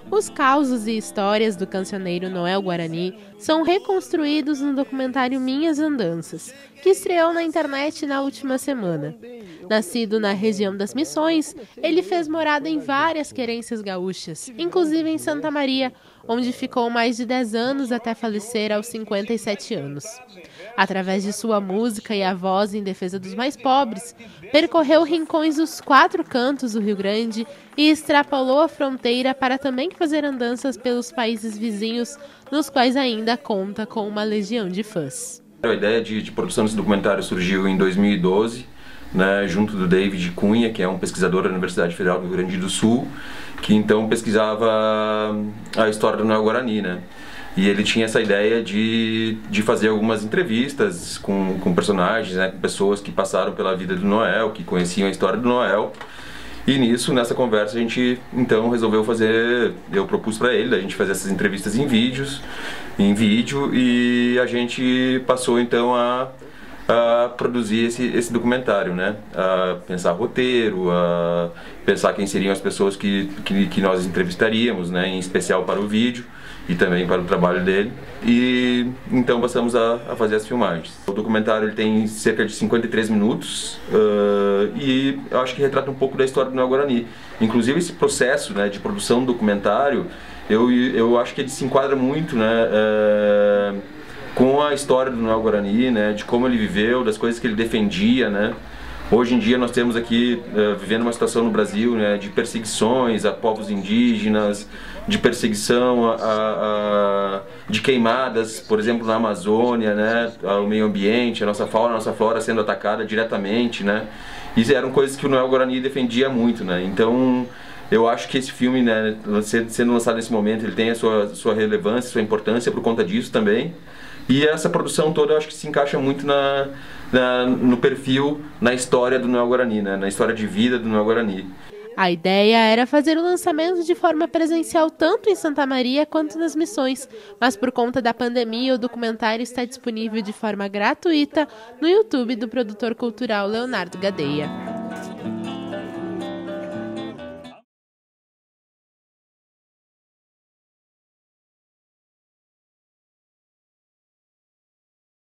Os causos e histórias do cancioneiro Noel Guarani são reconstruídos no documentário Minhas Andanças, que estreou na internet na última semana. Nascido na região das Missões, ele fez morada em várias querências gaúchas, inclusive em Santa Maria, onde ficou mais de 10 anos até falecer aos 57 anos. Através de sua música e a voz em defesa dos mais pobres, percorreu rincões dos 4 cantos do Rio Grande e extrapolou a fronteira para também fazer andanças pelos países vizinhos, nos quais ainda conta com uma legião de fãs. A ideia de produção desse documentário surgiu em 2012, né, junto do David Cunha, que é um pesquisador da Universidade Federal do Rio Grande do Sul, que então pesquisava a história do Noel Guarani, né? E ele tinha essa ideia de fazer algumas entrevistas com personagens, né, com pessoas que passaram pela vida do Noel, que conheciam a história do Noel. E nessa conversa a gente então resolveu fazer, eu propus para ele, a gente fazer essas entrevistas em vídeo, e a gente passou então a produzir esse documentário, né? A pensar roteiro, a pensar quem seriam as pessoas que nós entrevistaríamos, né? Em especial para o vídeo e também para o trabalho dele. E então passamos a fazer as filmagens. O documentário ele tem cerca de 53 minutos e eu acho que retrata um pouco da história do Noel Guarani. Inclusive esse processo, né, de produção do documentário, eu acho que ele se enquadra muito, né, com a história do Noel Guarani, né, de como ele viveu, das coisas que ele defendia, né. Hoje em dia nós temos aqui, vivendo uma situação no Brasil, né, de perseguições a povos indígenas, de perseguição de queimadas, por exemplo, na Amazônia, né, ao meio ambiente, a nossa fauna, a nossa flora sendo atacada diretamente, né. Isso eram coisas que o Noel Guarani defendia muito, né. Então, eu acho que esse filme, né, sendo lançado nesse momento, ele tem a sua relevância, sua importância por conta disso também. E essa produção toda eu acho que se encaixa muito no perfil, na história do Noel Guarani, né? Na história de vida do Noel Guarani. A ideia era fazer o lançamento de forma presencial tanto em Santa Maria quanto nas Missões, mas por conta da pandemia o documentário está disponível de forma gratuita no YouTube do produtor cultural Leonardo Gadeia.